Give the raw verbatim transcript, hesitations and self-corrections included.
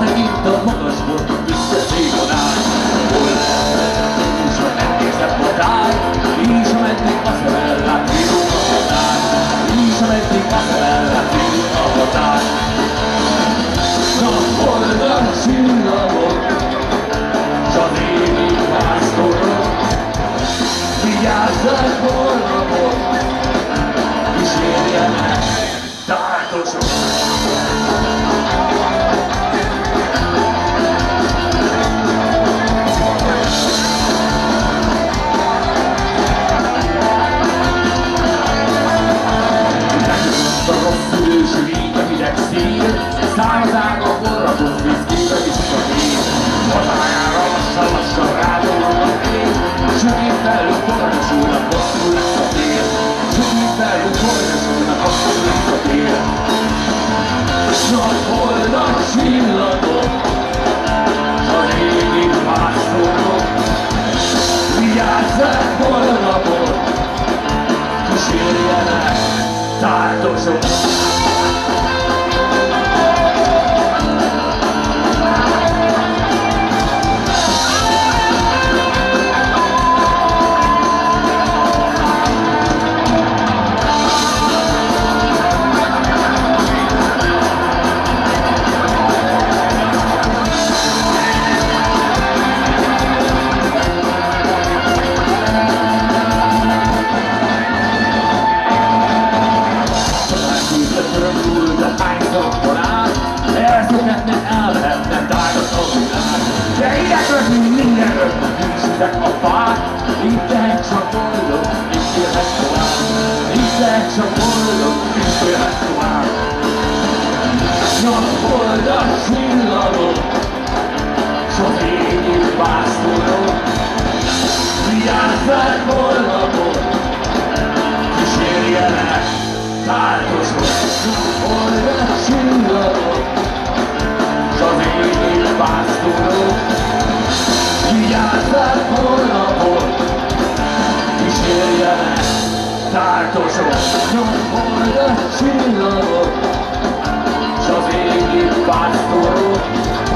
Rátekint a magasból, összeség a nád. Hol és ha megnézed matár, és ameddig a szemel lát, vidó a határ. És ameddig a szemel lát, vidó a határ. Naphold a csillagok, s az égi pásztorok, vigyázzák holnapot, kísérjenek tártosok. Szájzág a forradó vízkébe is a fény. Hatájára lassan-lassan rádolva fény. Sötét felül kornyosulnak, hosszú lesz a tél. Sötét felül kornyosulnak, hosszú lesz a tél. Naphold a csillagok, az égi pásztorok, vigyázzák holnapot, kísérjenek tártosok. A fák, itt lehet csak boldog, itt élhet tovább. Itt lehet csak boldog, itt élhet tovább. Naphold a csillagok, s az égi pásztorok, vigyázzák holnapot, kísérjenek tártosok. Naphold a csillagok, s az égi pásztorok, vigyázzák holnapot, kísérjenek tártosok. Naphold a csillagok, s az égi pásztorok,